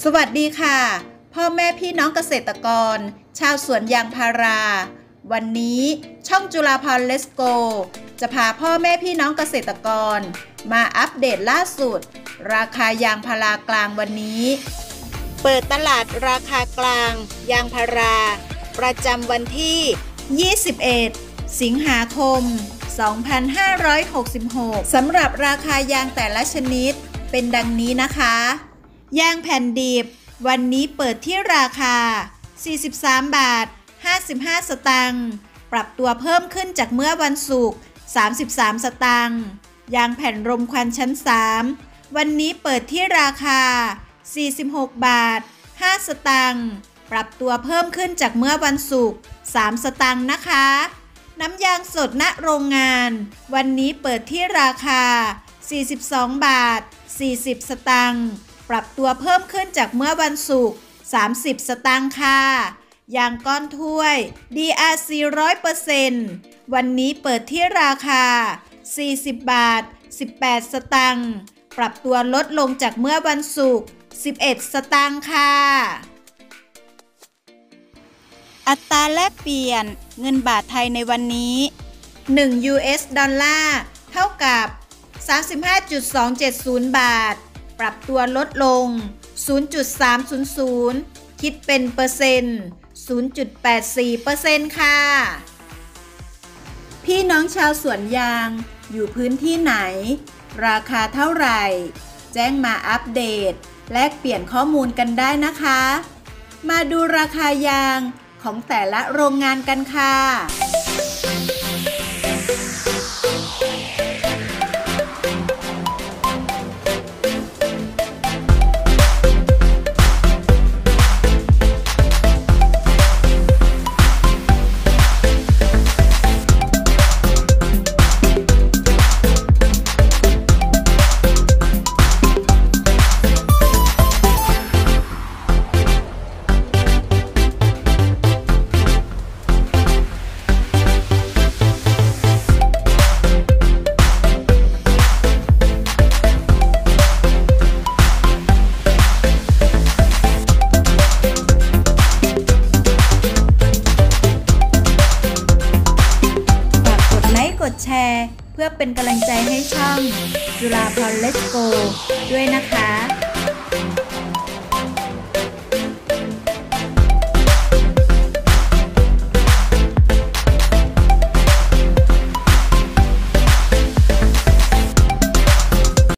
วัสดีค่ะพ่อแม่พี่น้องเกษตรกรชาวสวนยางพาราวันนี้ช่องจุฬาภรณ์เลสโกจะพาพ่อแม่พี่น้องเกษตรกรมาอัปเดตล่าสุดราคายางพารากลางวันนี้เปิดตลาดราคากลางยางพาราประจำวันที่21สิงหาคม2566สำหรับราคายางแต่ละชนิดเป็นดังนี้นะคะยางแผ่นดิบวันนี้เปิดที่ราคา43 บาท 55 สตางค์ปรับตัวเพิ่มขึ้นจากเมื่อวันศุกร์33 สตางค์ยางแผ่นรมควันชั้น3วันนี้เปิดที่ราคา46 บาท 5 สตางค์ปรับตัวเพิ่มขึ้นจากเมื่อวันศุกร์3 สตางค์นะคะน้ำยางสดณโรงงานวันนี้เปิดที่ราคา42 บาท 40 สตางค์ปรับตัวเพิ่มขึ้นจากเมื่อวันศุกร์30 สตางค์ค่ะยางก้อนถ้วย DRC 100% วันนี้เปิดที่ราคา40 บาท 18 สตางค์ปรับตัวลดลงจากเมื่อวันศุกร์11 สตางค์ค่ะอัตราแลกเปลี่ยนเงินบาทไทยในวันนี้1 US ดอลลาร์เท่ากับ 35.270 บาทปรับตัวลดลง 0.300 คิดเป็นเปอร์เซ็นต์ 0.84% ค่ะพี่น้องชาวสวนยางอยู่พื้นที่ไหนราคาเท่าไหร่แจ้งมาอัปเดตแลกเปลี่ยนข้อมูลกันได้นะคะมาดูราคายางของแต่ละโรงงานกันค่ะกดแชร์เพื่อเป็นกำลังใจให้ช่องจุฬาภรณ์เลสโกด้วยนะคะ